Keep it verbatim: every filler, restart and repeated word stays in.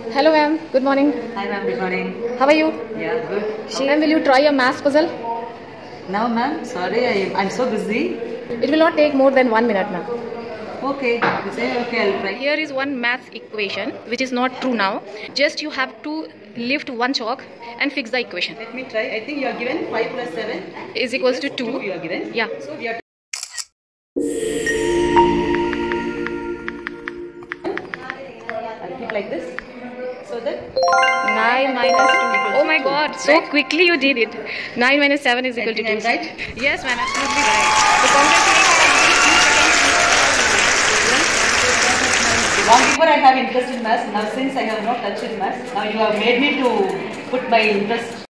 Hello ma'am, good morning. Hi ma'am, good morning. How are you? Yeah, good. Ma'am, will you try a maths puzzle? No ma'am, sorry, I, I'm so busy. It will not take more than one minute ma'am. Okay, you say okay, I'll try. Here is one maths equation which is not true now. Just you have to lift one chalk and fix the equation. Let me try. I think you are given five plus seven Is equals to two. two you are given. Yeah. So we are I'll keep like this. So that nine minus two. Oh my god, so right? quickly you did it. nine minus seven is equal I to think two. I'm right? Yes ma'am, absolutely right. So congratulations. Long before I have interest in maths, now since I have not touched in maths, now you have made me to put my interest